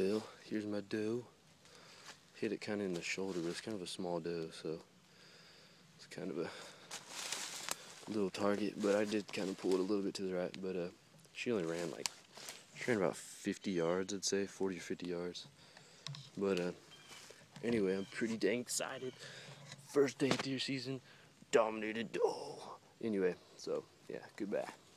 Well, here's my doe. Hit it kind of in the shoulder, but it's kind of a small doe, so it's kind of a little target. But I did kind of pull it a little bit to the right, but she only ran about 50 yards, I'd say, 40 or 50 yards. But anyway, I'm pretty dang excited. First day of deer season, dominated doe. Anyway, so yeah, goodbye.